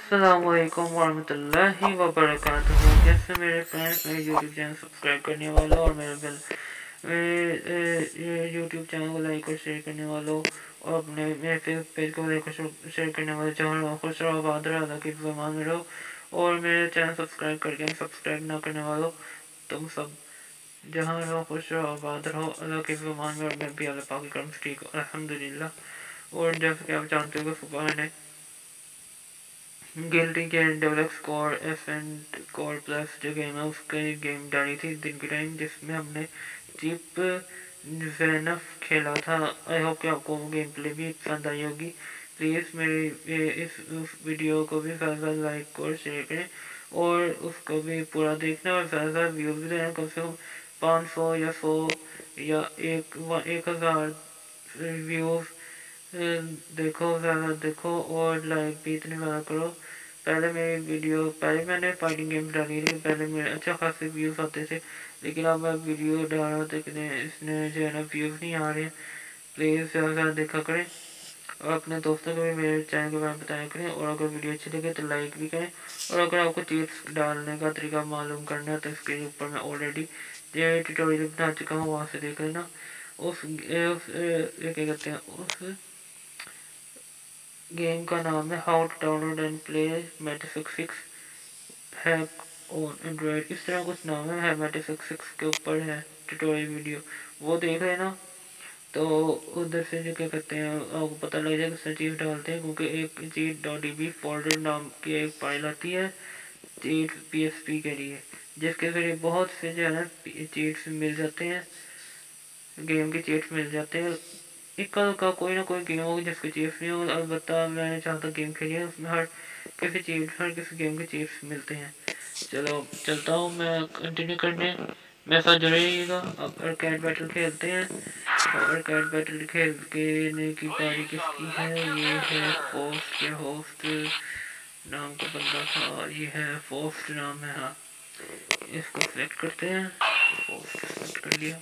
अस्सलामुअलैकुम वरहमतुल्लाहि वबरकातुहू। जैसे मेरे फ्रेंड्स मेरे यूट्यूब चैनल सब्सक्राइब करने वालों और मेरे यूट्यूब चैनल को लाइक और शेयर करने वालों और अपने मेरे फेसबुक पेज को लाइक और शेयर करने वालों, जहाँ खुश रहो आबाद रहो अल्लाह की ज़मान में रहो। और मेरे चैनल सब्सक्राइब करके सब्सक्राइब ना करने वालों, तुम सब जहाँ रहो खुश रहो आबाद रहो अल्लाह की ज़मान में। और मैं भी अल्लाह पाक के करम से ठीक हूँ अल्हम्दुलिल्लाह। और जैसे कि आप जानते हो सुबह मैंने गिल्टी के develops core F and core plus जो गेम है उसका एक गेम डाली थी दिन के टाइम, जिसमें हमने चीप ज़ेनफ खेला था। आई होप कि आपको वो गेम प्ले भी पसंद आई होगी। प्लीज़ मेरे इस वीडियो को भी ज़्यादा लाइक और शेयर करें और उसको भी पूरा देखना और ज़्यादा व्यूज़ भी देना। कम से कम 500 या 100 या 1000 व्यूज़ देखो, ज़्यादा देखो और लाइक भी इतने ज़्यादा करो। पहले मैंने फाइटिंग गेम डाली थी, पहले मेरे अच्छा खासे व्यूज़ आते थे, लेकिन अब मैं वीडियो डाल रहा हूँ तो इसने जो है ना व्यूज़ नहीं आ रहे। प्लीज़ ज़्यादा देखा करें और अपने दोस्तों को भी मेरे चैनल के बारे में बताया करें। और अगर वीडियो अच्छी लगे तो लाइक भी करें। और अगर आपको चीट्स डालने का तरीका मालूम करना है तो इसके ऊपर मैं ऑलरेडी ट्यूटोरियल बना चुका हूँ, वहाँ से देख लेना। क्या कहते हैं उस गेम का नाम है how to download and play metaphysics hack on Android, इस तरह कुछ नाम है मेटाफिक्सिक्स के ऊपर है ट्यूटोरियल वीडियो, वो देख लेना। तो उधर से जो क्या कहते हैं आपको पता लग जाएगा किस चीज़ डालते हैं, क्योंकि एक चीट .db फोल्डर नाम की एक फाइल आती है चीट PSP के लिए, जिसके जरिए बहुत से जो है ना चीट्स मिल जाते हैं, गेम के चीट्स मिल जाते हैं। इक्का दुक्का कोई ना कोई गेम होगी जिसके चीट्स नहीं होगा। अलबत्ता मैंने जहाँ तक गेम खेली है उसमें हर किसी गेम के चीट्स मिलते हैं। चलो चलता हूँ मैं कंटिन्यू करने, मेरे साथ जुड़े रहिएगा। अब आर्केड बैटल खेलते हैं। और आर्केड बैटल खेलने की पारी किसकी है? ये है फोस्ट या होस्ट नाम का बंदा था, ये है फोस्ट नाम है। हाँ, इसको सेलेक्ट करते हैं। फोस्ट सेलेक्ट कर लिया।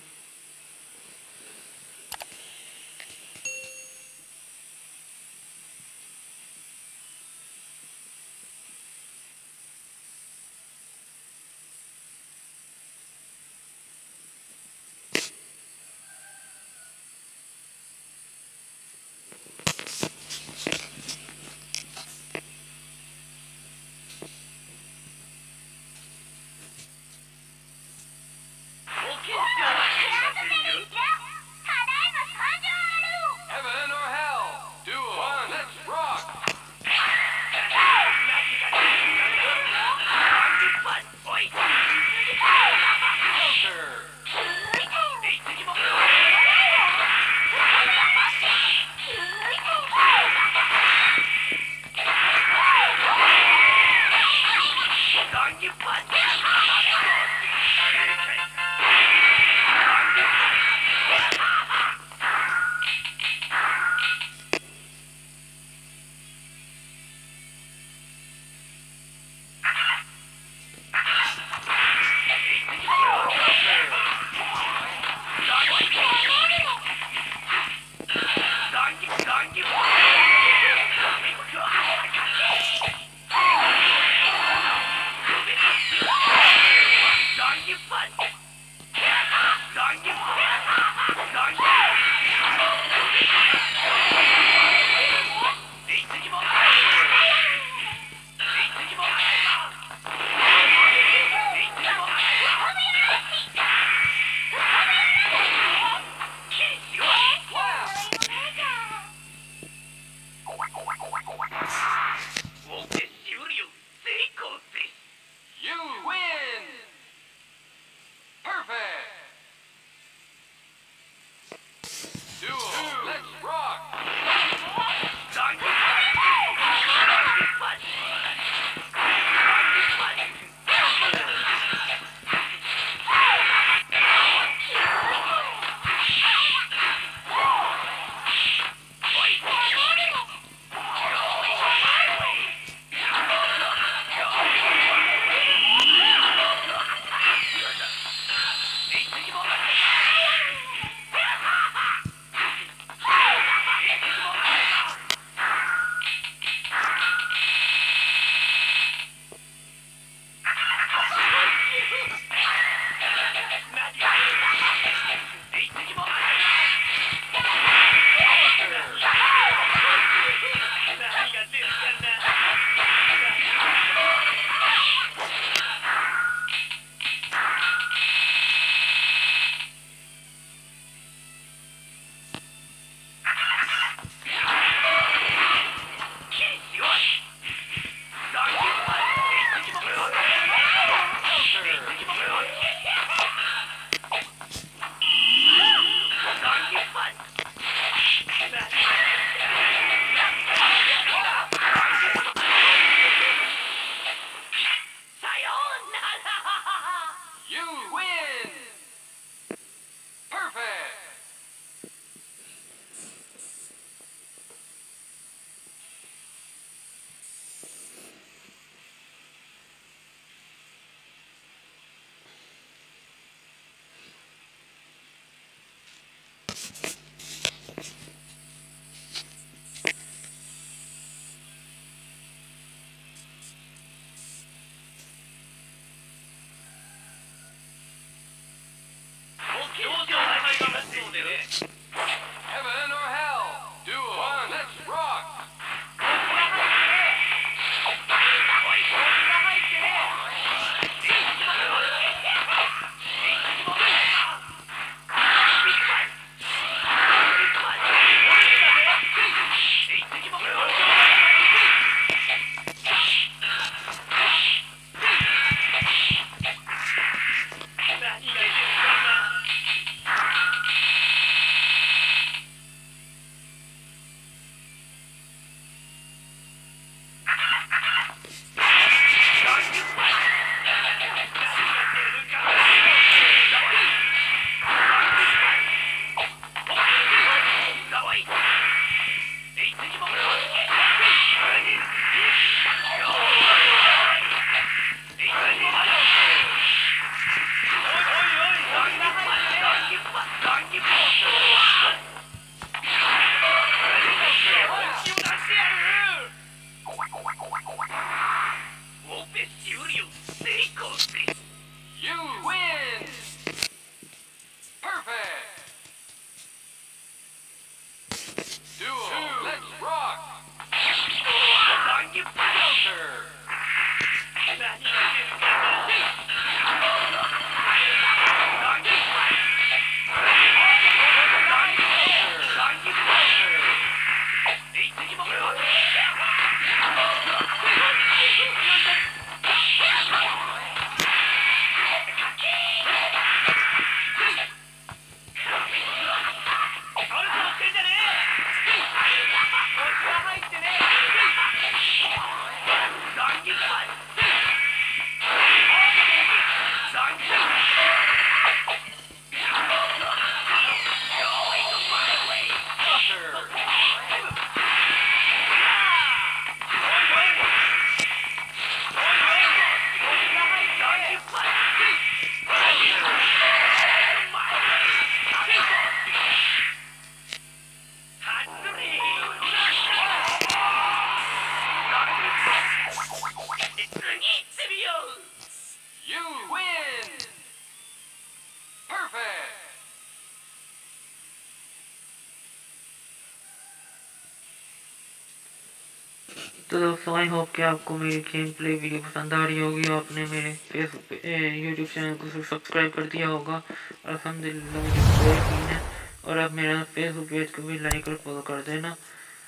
तो दोस्तों आई होप कि आपको मेरी गेम प्ले वीडियो पसंद आ रही होगी। आपने मेरे फेसबुक यूट्यूब चैनल को सब्सक्राइब कर दिया होगा। अल्हम्दुलिल्लाह मुझे पूरा यकीन है। और आप मेरा फेसबुक पेज को भी लाइक और फॉलो कर देना।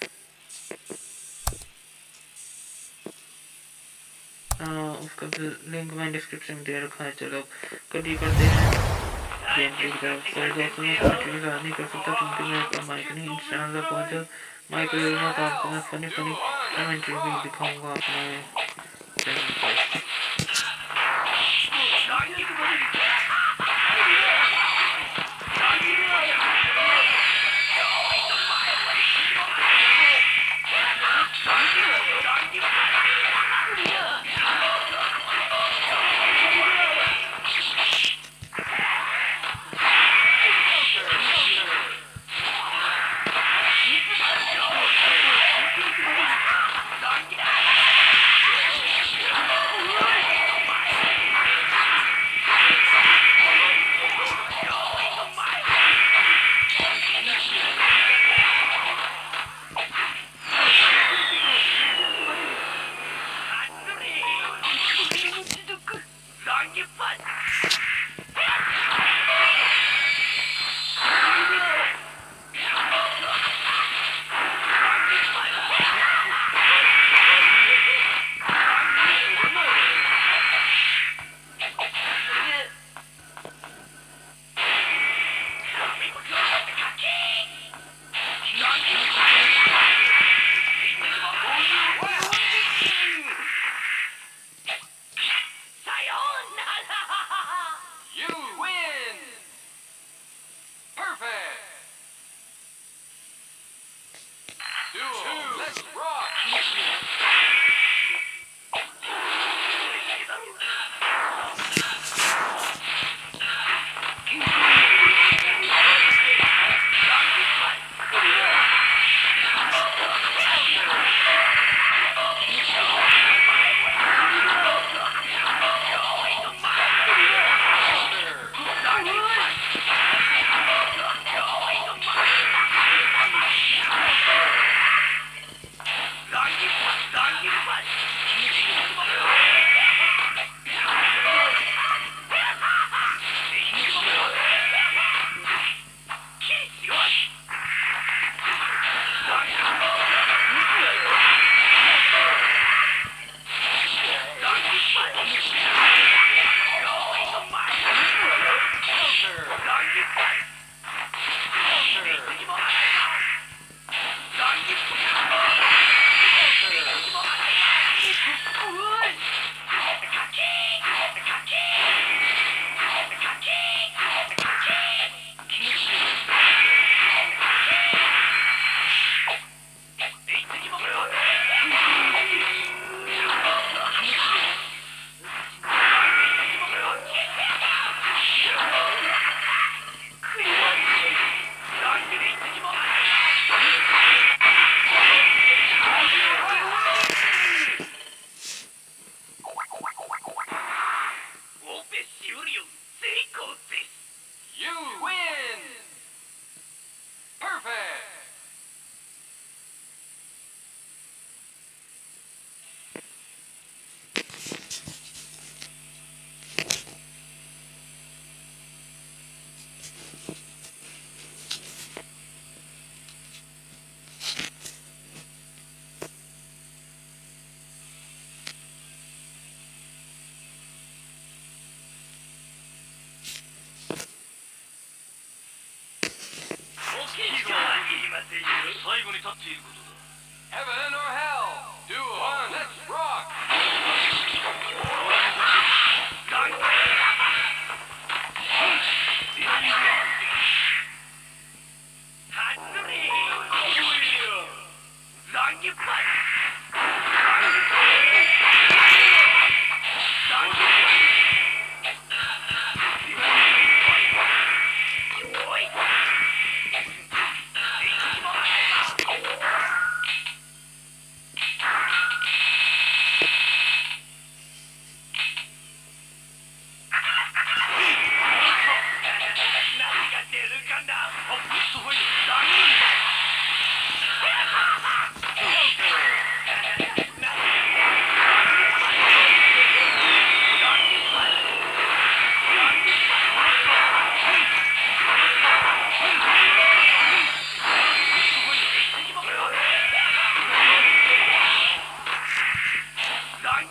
उसका लिंक मैंने डिस्क्रिप्शन में दे रखा है। चलो कंटिन्यू करते हैं गेम प्ले की तरफ। तो दोस्तों मैं कंटिन्यू नहीं कर सकता क्योंकि मेरे पास माइक नहीं। इंस्टाग्राम पर पहुँचा माइक लूँगा तो आपको मैं फनी कमेंट्री भी दिखाऊँगा अपने चैनल पर।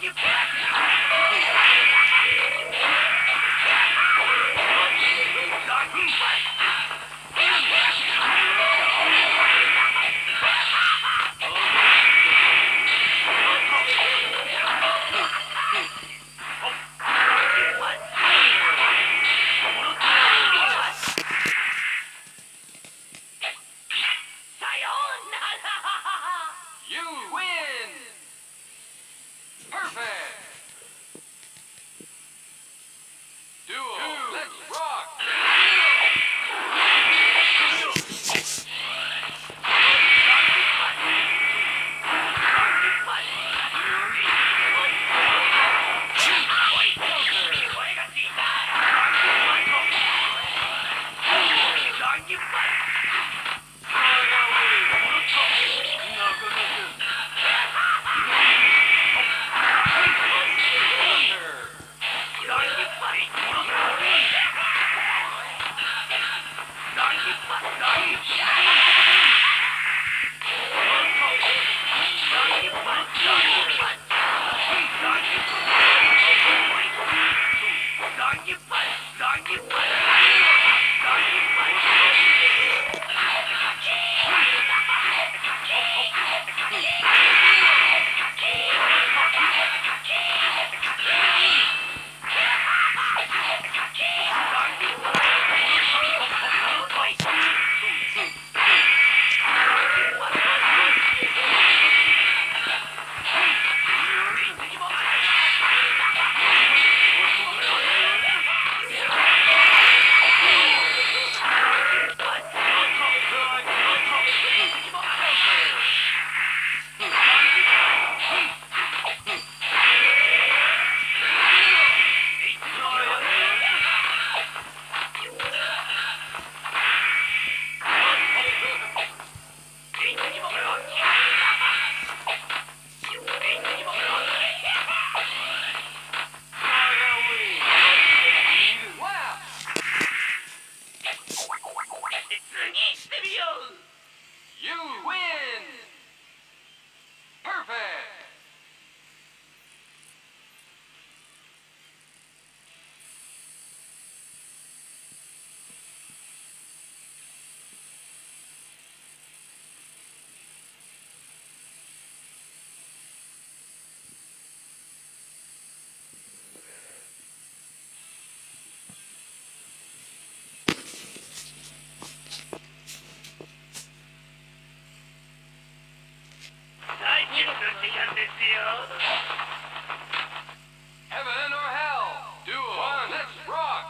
Heaven or hell? Duo. One, let's rock.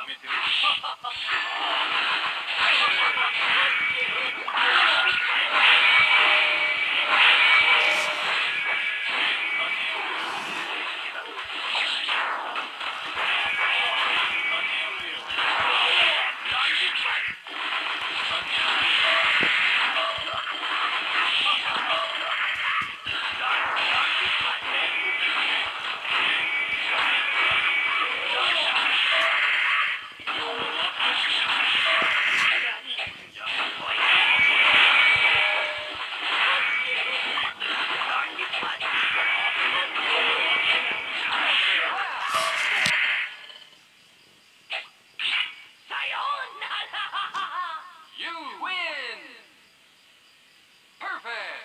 You win! Perfect!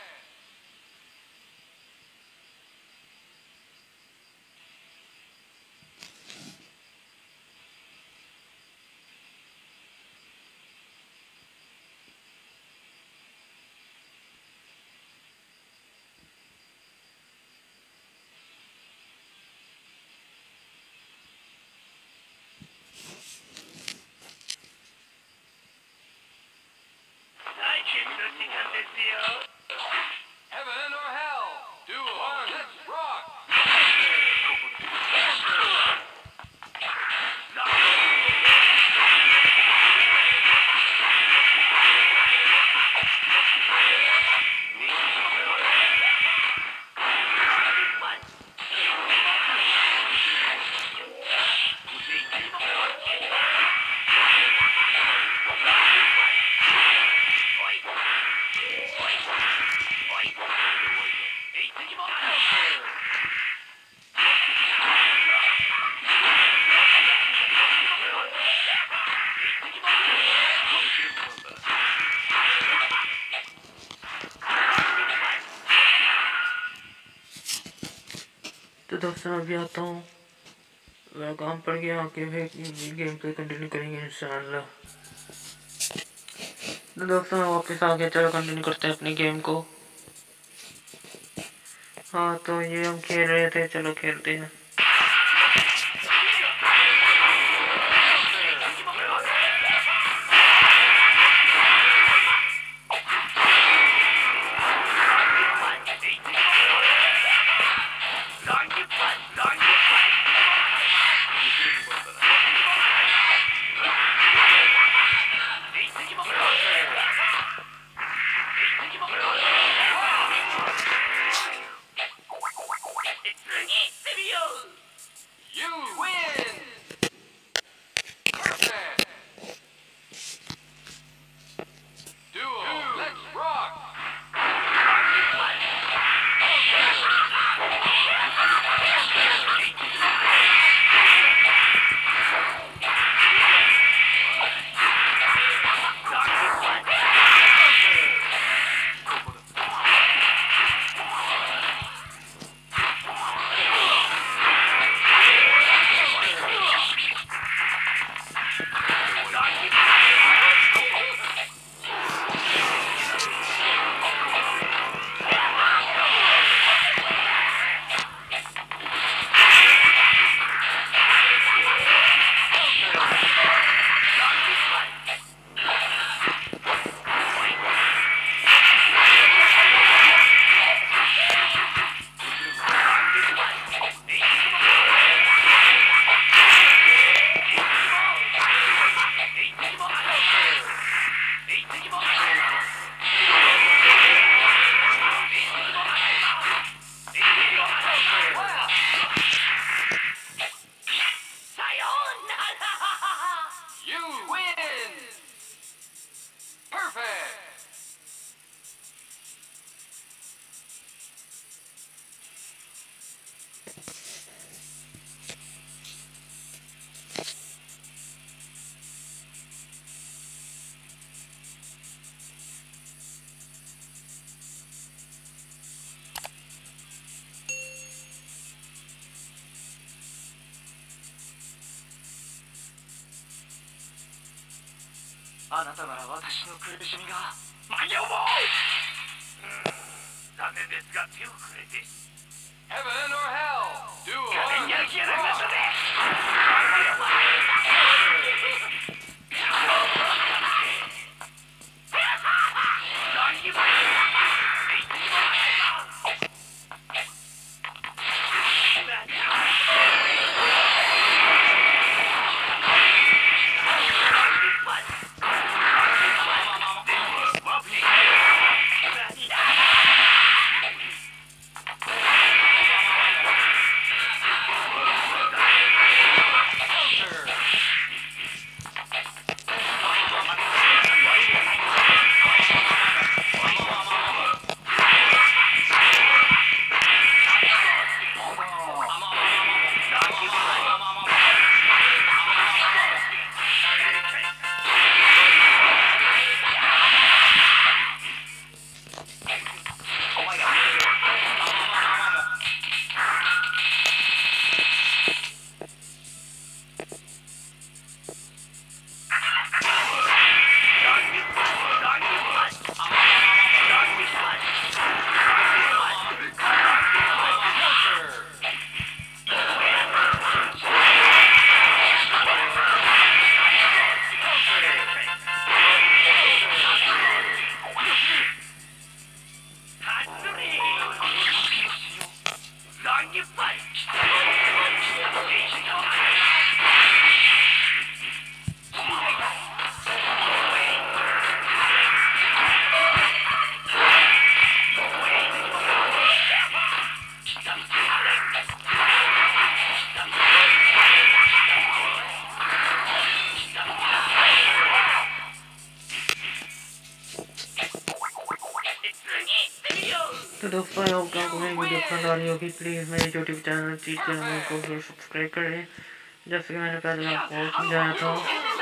Heaven or hell? Duel. Let's rock! तो दोस्तों अभी आता हूँ, मैं काम पड़ गया, आके फिर गेम प्ले कंटिन्यू करेंगे इंशाल्लाह। तो दोस्तों मैं वापस आ गया, चलो कंटिन्यू करते हैं अपनी गेम को। हाँ तो ये हम खेल रहे थे, चलो खेलते हैं। You win! Perfect! Duel. Let's rock! You win! Perfect! あなたなら私の苦しみが間に合う。残念ですが手をくれて。 Heaven or hell? Duel. やる気がなくなったぜ。 तो दोस्तों आई होप कि आपको मेरी वीडियो पसंद आ रही होगी। प्लीज़ मेरे यूट्यूब चैनल चीज चैनल को फिर सब्सक्राइब करें, जैसे कि मैंने पहले आपको समझाया था।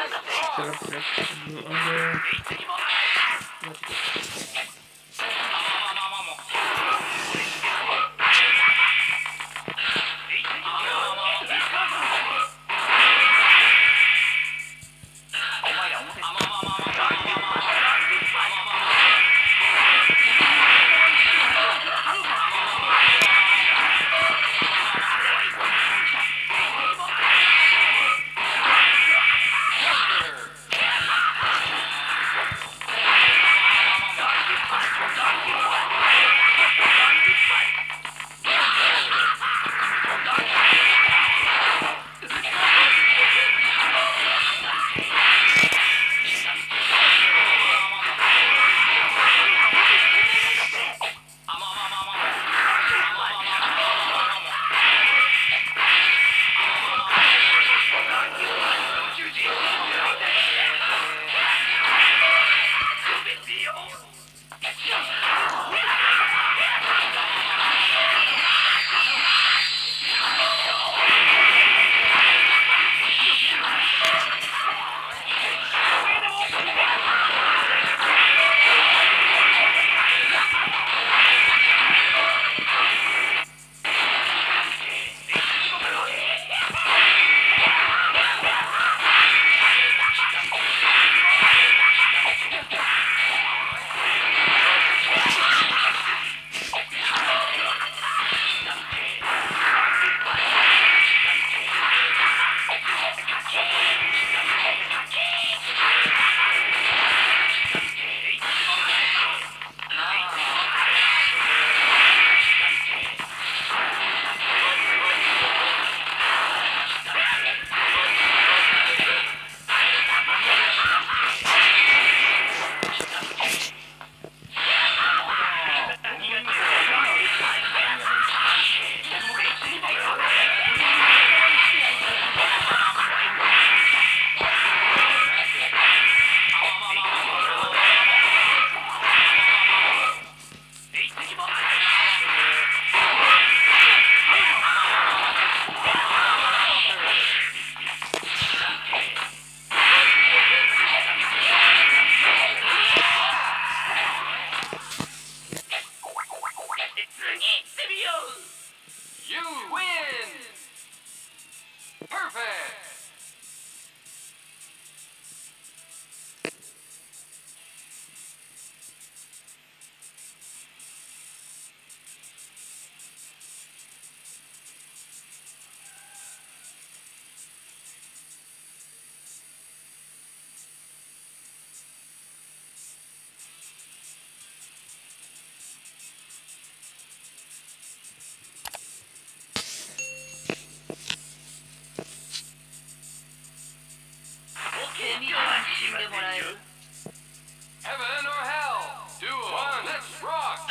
You win! Perfect! Heaven or hell? Duel. One, let's rock!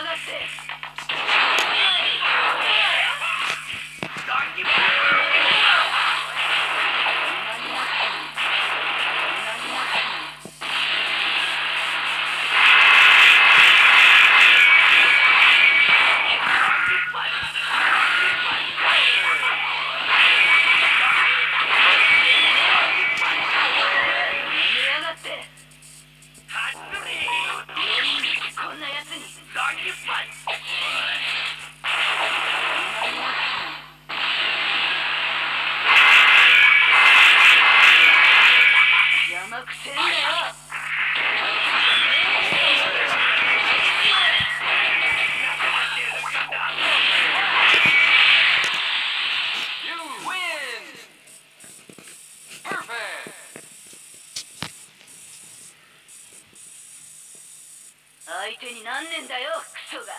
相手になんねんだよクソが。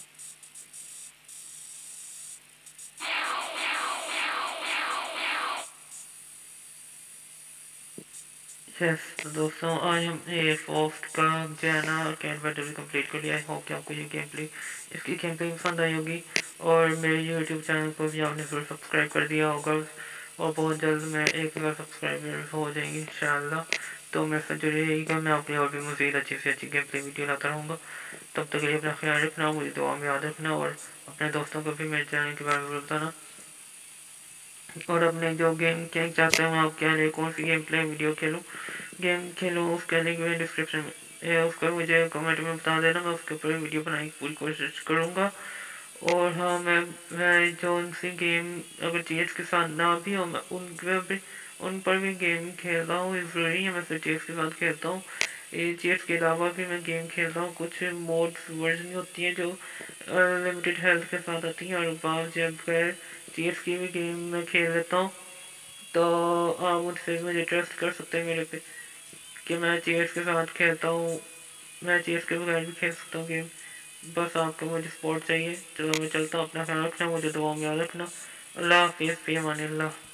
yes तो दोस्तों आज हम ए फॉस्ट का जो है ना कैन बैटल भी कंप्लीट कर लिया। आई होप कि आपको ये गेम प्ले इसकी गेम प्ले पसंद आई होगी और मेरे यूट्यूब चैनल को भी आपने जरूर सब्सक्राइब कर दिया होगा और बहुत जल्द मैं 1000 सब्सक्राइबर हो जाएंगे इंशाल्लाह। तो मेरे साथ जुड़े रहिएगा, मैं आपके और भी मज़ीद अच्छी से अच्छी गेम प्ले वीडियो लाता रहूँगा। तब तक के लिए अपना ख्याल रखना, मुझे दुआ में याद रखना और अपने दोस्तों को भी मेरे चैनल के बारे में बताना और अपने जो गेम क्या चाहते हैं आप क्या लिए कौन सी गेम प्ले वीडियो गेम खेलूँ उसके लिंक में डिस्क्रिप्शन में उसका मुझे कमेंट में बता देना, मैं उसके ऊपर वीडियो बनाने की पूरी कोशिश करूँगा। और हाँ मैं जो उनसी गेम अगर चीज़ के साथ ना भी हो मैं उन पर भी गेम खेलता हूँ, ज़रूरी है मैं सिर्फ चीज़ के साथ खेलता हूँ। ये चीज़ के अलावा भी मैं गेम खेलता हूँ, कुछ मोड्स वर्जन होती हैं जो लिमिटेड हेल्थ के साथ आती हैं और बाद जब चीज़ की भी गेम मैं खेल लेता हूँ। तो आप मुझसे मुझे ट्रस्ट कर सकते हैं मेरे पे कि मैं चीज़ के साथ खेलता हूँ, मैं चीज़ के बगैर भी खेल सकता हूँ गेम। बस आपको मुझे सपोर्ट चाहिए। चलो मैं चलता हूँ, अपना ख्याल रखना, मुझे दुआ में याद रखना। अल्लाह हाफिज़, फ़ी अमान अल्लाह।